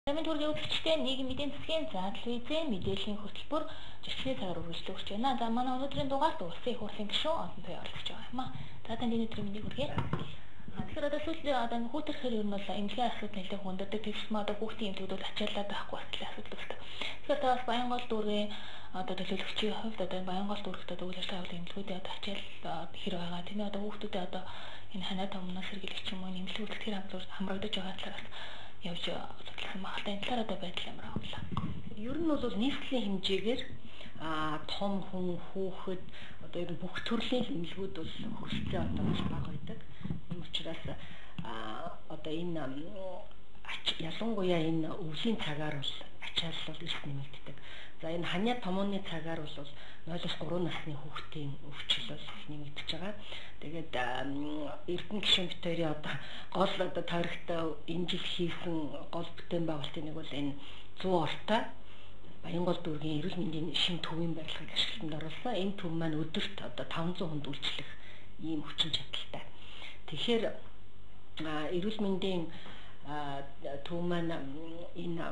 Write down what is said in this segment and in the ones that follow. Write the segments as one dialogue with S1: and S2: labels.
S1: Замын төргийн үйлчлэгчтэй нийгмийн эдийн засгийн заа телевизийн мэдээллийн хөтөлбөр зочны цагаар үргэлжлүүлж өгч байна. За манай өнөөдрийн дугаарт улсын их хурлын гишүүн Онтон Туяа оролцож байгаа юм аа. За танд энэ өдрийн мэндийг хүргэе. Тэгэхээр одоо сүүлийн хүүтерхээр ер нь бол эмнэлгийн асуудал нэлээд хүндэрдэг. Тэгсэн мэт одоо хүүхдийн эмнэлгүүд ачааллаа байхгүй болтлоо асуудал үүсдэг. Тэгэхээр та бас Баянгол дүүргийн одоо төлөөлөгчийн хувьд одоо Баянгол дүүрэгт одоо үйл ажиллагаа явуулах эмнэлгүүдийн одоо ачаалал хэр байгаа. Тэний одоо хүүхдүүдэд одоо энэ ханаа томноос сэргийлэх юм уу эмнэлэг үлдэхээр хамрагдаж байгаа талаас явж судлах магадaltaй энэ талаар одоо байдал ямар авлаа.
S2: Ер нь бол нийслэлийн хэмжээгээр том хүн хүүхэд одоо ер нь бүх төрлийн эмнэлгүүд бол хөрстэй одоо маш бага байдаг. Ийм учраас одоо энэ ялангуяа энэ өвлийн цагаар бол ачаалал бол эрт нэмэгддэг. За энэ ханиа томооны цагаар бол 0-3 насны хүүхдийн өвчл бол нэмэгдэж байгаа. Тэгээд Эрдэнэ гишүүн Викторийн одоо гол одоо тойрогтой энэ жил хийсэн гол бүтээн байгуулалтын нэг бол энэ 100 ортой Баянгол дүүргийн эрүүл мэндийн шинэ төвийн барилгыг ашиглалтанд оруулсан. Энэ төв маань өдөрт одоо 500 хүнд үйлчлэх ийм хүчин чадалтай. Тэгэхээр эрүүл мэндийн төв маань энэ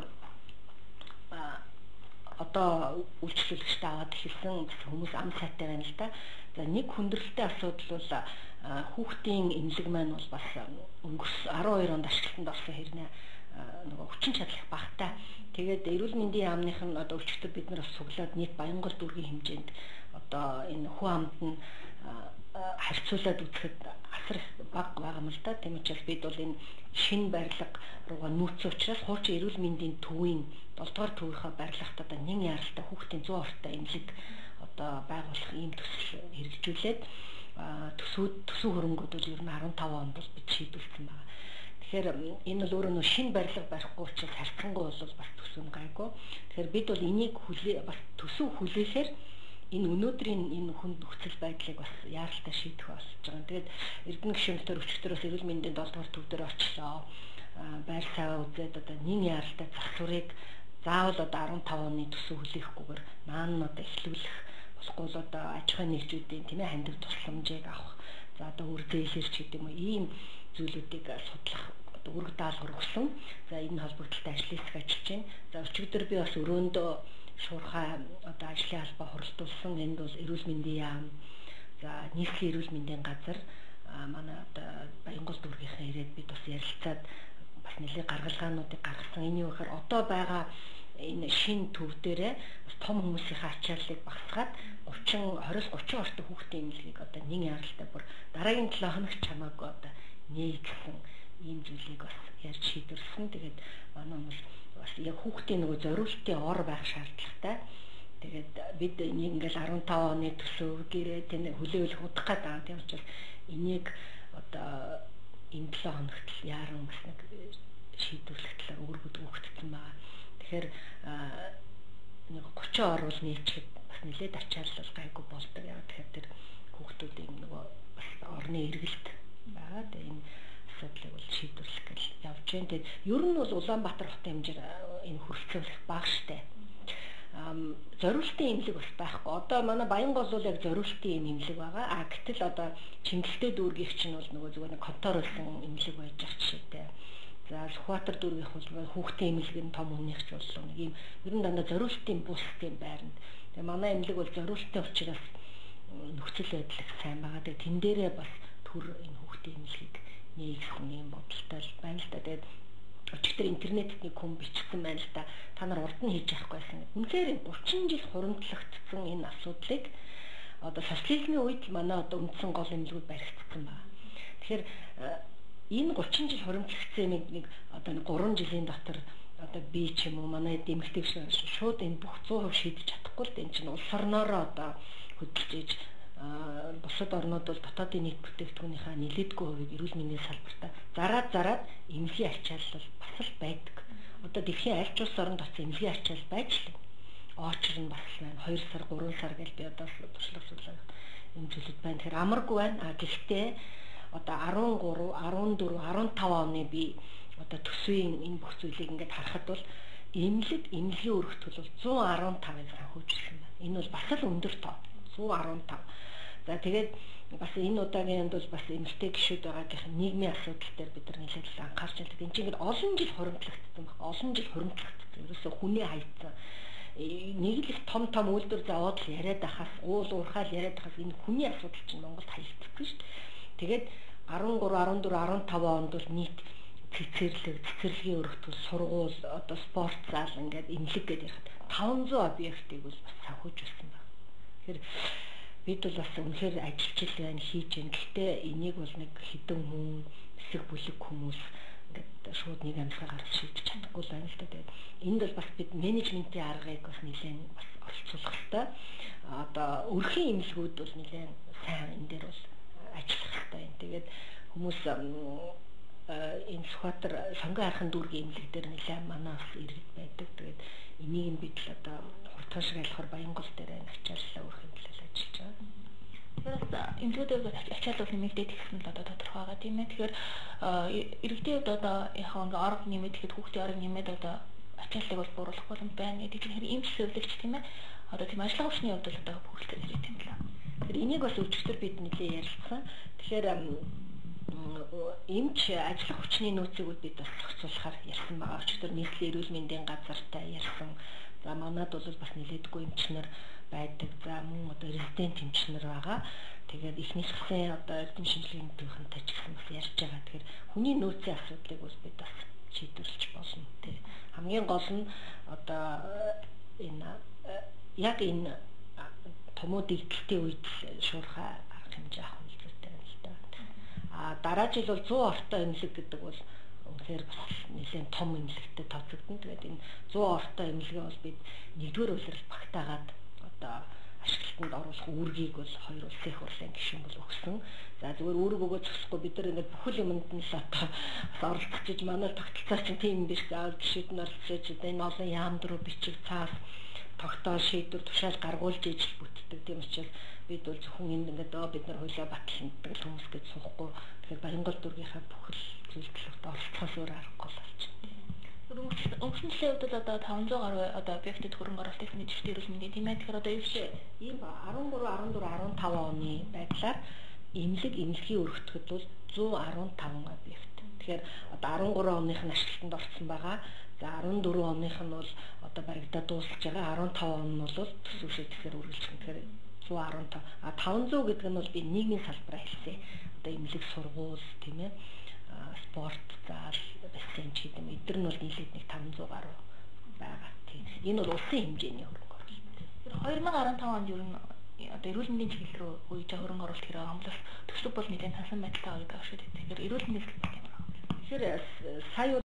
S2: одоо үйлчлүүлэгчтэй аваад эхэлсэн хүмүүс ам сайтай байна л да. За нэг хүндрэлтэй асуудал бол хүүхдийн эмнэлэг маань бол бас өнгөрсөн 12 онд ашиглалтанд орсон хэрнээ нөгөө хүчин чадал багтаа. Тэгээд эрүүл мэндийн яамных нь одоо өчигдөр бид нар бас суглаад нийт Баянгол дүүргийн хэмжээнд одоо энэ хүн амд нь харьцуулаад үзэхэд асар их бага байгаа юм л да. Тийм учраас бид бол энэ шинэ барилга руугаа нүүцсэн учраас хуучин эрүүл мэндийн төвийн 7 дугаар төвийнхөө барилгад одоо нэн яралтай хүүхдийн 100 ортой эмнэлэг одоо байгуулах ийм төсөл хэрэгжүүлээд төсөв хөрөнгүүд бол ер нь 15 онд бол бид шийдүүлсэн байна. Тэгэхээр энэ бол өөрөө шинэ барилга барихгүй учраас харьцангуй бол бас төсөв нь гайгүй. Тэгэхээр бид бол энийг бас төсөв хүлээхээр энэ өнөөдрийн энэ хүнд нөхцөл байдлыг бас яаралтай шийдэх болж байгаа. Тэгээд Эрдэнэ гишүүнээр өчигдөрөөс эрүүл мэндийн 7 дугаар төв дээр очлоо. Байр саваа үзээд одоо нэн яаралтай засварыг заавал одоо 15 оны төсөв хүлээхгүйгээр наан одоо эхлүүлэх болохгүй л одоо аж ахуйн нэгжүүдийн тийм ээ хандив тусламжийг авах. За одоо үр зээлэрч гэдэг юм уу ийм зүйлүүдийг судлах одоо үрг даалгавар өгсөн. За энэ холбогдлолтой ажлын хэсэг ажиллаж байна. За өчигдөр би бас өрөөндөө шуурхай одоо ажлын албаа хуралдуулсан. Энд бол эрүүл мэндийн яам, за нийслэлийн эрүүл мэндийн газар манай одоо Баянгол дүүргийнхээ ирээд бид бас ярилцаад бас нэлээд гаргалгаануудыг гаргасан. Энэ юу гэхээр одоо байгаа энэ шинэ төв дээрээ бас том хүмүүсийн ачааллыг багасгаад 20-30 ортой хүүхдийн эмнэлгийг одоо нэг яралтай бүр дараагийн 7 хоногт чамаагүй одоо нээгсэн ийм зүйлийг бас ярьж шийдвэрлсэн. Тэгээд манай хүмүүс бас яг хүүхдийн нөгөө зориултын ор байх шаардлагатай. Тэгээд бид энийг ингээл 15 оны төсөв гэрээ тэн хүлээл удах гэдэг. Тийм учраас энийг одоо энэ 7 хоногт яаран бас нэг шийдвэрлэх талаар өөргөд өгөгдсөн байна. Тэгэхээр нэг 30 ор бол нийцэхэд бас нэлээд ачаалал гайгүй болдог. Яг тэгэхээр тэр хүүхдүүдийн нөгөө бас орны эргэлт байгаа. Тэгээд энэ асуудлыг бол шийдвэрлэх гэж явж байна. Тэгээд ер нь бол Улаанбаатар хотын хэмжээр энэ хүрэлцээ их бага штэ. Зориултын эмнэлэг бас байхгүй. Одоо манай Баянгол бол яг зориултын эмнэлэг байгаа. Гэтэл одоо Чингэлтэй дүүргийнх чинь бол нөгөө зүгээр нэг контор байсан эмнэлэг байж байгаа жишээтэй. За Сүхбаатар дүүргийнх бол хүүхдийн эмнэлгийн том өмнөх ч боллоо нэг юм ер нь дандаа зориултын бус гэм байранд. Тэгээ манай эмнэлэг бол зориултын учраас нөхцөл байдал их сайн байгаа. Тэгээ тэн дээрээ бас төр энэ хүүхдийн эмнэлгийг нээгэх юм бодолтой байна л да. Тэгээд өчигдөр интернетд нэг хүн бичсэн байна л да. Та нар урд нь хийж явахгүйсэн. Үнэхээр 30 жил хуримтлагдсан энэ асуудлыг одоо социализмын үед манай одоо үндсэн гол эмнэлгүүд баригдсан байна. Тэгэхээр энэ 30 жил хуримтлагдсан нэг одоо 3 жилийн дотор одоо би ч юм уу манай дэмэгтэй шууд энэ бүх 100% шийдэж чадахгүй л энэ чинь улс орноороо одоо хөдөлж ийж бусад орнууд бол дотоодын нийт бүтээгдэхүүнийхээ нэлээдгүй хувийг эрүүл мэндийн салбартаа зараад эмнэлгийн ачаалал бас л байдаг. Одоо дэлхийн аль ч улс оронд очсон эмнэлгийн ачаалал байж л очр нь бас байна. 2 сар 3 сар гэж би одоо туршлагачлаа юм зүйлүүд байна. Тэгэхээр амаргүй байна. Гэхдээ одоо 13, 14, 15 оны би одоо төсвийн энэ бүх зүйлийг ингээд харахад бол эмнэлгийн өргөтгөл бол 115-ыг санхүүжилсэн байна. Энэ бол бас л өндөр тоо. 115. За тэгээд бас энэ удаагийн бол бас эмэгтэй гишүүд байгаагийнх нийгмийн асуудал дээр бид нар нэлээд анхаарч байна. Тэгээд энэ чинь олон жил хуримтлагдсан байна. Олон жил хуримтлагдсан. Ерөөсөө хүний хайцсан. Нэг л их том үйлдвэр завод л яриад ахаас уул уурхаал яриад ахаас энэ хүний асуудал чинь Монголд хаягдчихгүй шүү дээ. Тэгээд 13, 14, 15 онд бол нийт цэцэрлэгийн өргөтгөл, сургууль, одоо спорт зал ингээд эмнэлэг гэдэг ярихад 500 объектыг бол бас санхүүж байсан байна. Тэгэхээр бид бол бас үнэхээр ажиллаж байна, хийж байна. Гэхдээ энийг бол нэг хэдэн хүн, эсэг бүлэг хүмүүс ингээд шууд нэг амьсгаа гаргаж шийдэж чадахгүй байна л да. Тэгээд энд бол бас бид менежментийн аргыг бас нэлээд бас оролцуулах хэрэгтэй. Одоо өрхийн эмнэлгүүд бол нэлээд сайн энэ дээр бол ажиллах хэрэгтэй юм. Тэгээд хүмүүс энэ Сүхбаатар сонгон хайрхан дүүргийн эмнэлэг дээр нэлээд манаас иргэд байдаг. Тэгээд энийг бид л одоо хурдхан шиг айлхаар Баянгол дээр ачааллаа өрхийн төлөө ажиллаж байгаа. Тэгэхээр эмнэлгүүдээр ачаалал нэмэгдээд ирсэн л одоо тодорхой байгаа тийм ээ. Тэгэхээр иргэдийн хувьд одоо яг ингээ орог нэмээд ихэд хүүхдийн орог нэмээд одоо ачааллыг бол бууруулахгүй юм байна гэдэг чинь хэрэг эмч зөвлөгч тийм ээ. Одоо тийм ажиллах хүчний хувьд бол одоо бүрэлдэхүүн хэрэгтэй юм байна. Тэгэхээр энийг бас өчигдөр бид нэлээд ярилцсан. Тэгэхээр эмч ажиллах хүчний нөөцийг бид бас зохицуулахаар ярьсан байгаа. Өчигдөр нийслэлийн эрүүл мэндийн газартай ярьсан. За манад бол бас нэлээдгүй эмчнэр байдаг. За мөн одоо резидент эмчнэр байгаа. Тэгээд ихнийхээ одоо эрдэм шинжилгээний төвхөнтэй ч гэсэн бас ярьж байгаа. Тэгэхээр хүний нөөцийн асуудлыг бол бид бас шийдвэрлэж болно тий. Хамгийн гол нь одоо энэ яг энэ томоо дэгдэлтийн үед шуурхай арга хэмжээ авах хэрэгтэй байна л да. Дараа жил бол 100 ортой эмнэлэг гэдэг бол үнэхээр бас нэлээд том эмнэлэгтэй тооцогдно. Тэгээд энэ 100 ортой эмнэлгээ бол бид нэгдүгээр улирал багтаагаад одоо ашиглалтанд оруулах үүргийг бол хоёр улсын их хурлын гишүүн бол өгсөн. За зүгээр үүрэг өгөөд зогсохгүй бид нар ингээд бүхэл юмд нь л одоо оролцож манай тогтолцоо чинь тийм биш. За гишүүд нь оролцож энэ олон яамд руу бичиг цаас тогтоол шийдвэр тушаал гаргуулж ижил бүтдэг. Тийм учраас бид бол зөвхөн энд ингээд бид нар хуулиа батлдаг л хүмүүс гэж суухгүй. Тэгэхээр Баянгол дүүргийнхаа бүхэл зүйлд оролцохоос өөр аргагүй болчихно. Өнгөрсөн жилийн хувьд одоо 500 гаруй одоо объектэд хөрөнгө оруулалт хийх мэдээлэл эрүүл мэндийн тийм ээ. Тэгэхээр одоо ийм 13, 14, 15 оны байдлаар эмнэлгийн өргөтгөд бол 115 объект. Тэгэхээр одоо 13 оных нь ашиглалтанд орсон байгаа. За 14 оных нь бол одоо баригдаад дуусах байгаа. 15 он нь бол төсөв шийдэхээр үргэлжлэх. Тэгэхээр 115. 500 гэдэг нь бол би нийгмийн салбараа хэлсэн. Одоо эмнэлэг сургууль тийм ээ. Спорт зал, бассейн ч гэдэг юм. Эдгээр нь бол нийлээд нэг 500 гаруй байгаа. Тийм. Энэ бол улсын хэмжээний хөрөнгө оруулалт. 2015 онд ер нь одоо эрүүл мэндийн чиглэл рүү үеж хөрөнгө оруулалт хэрэг амлах төсөв бол нэлээд хасан байдалтай байгаа шүү дээ. Тэгэхээр эрүүл мэндийн чиглэл юм байна. Тэгэхээр сая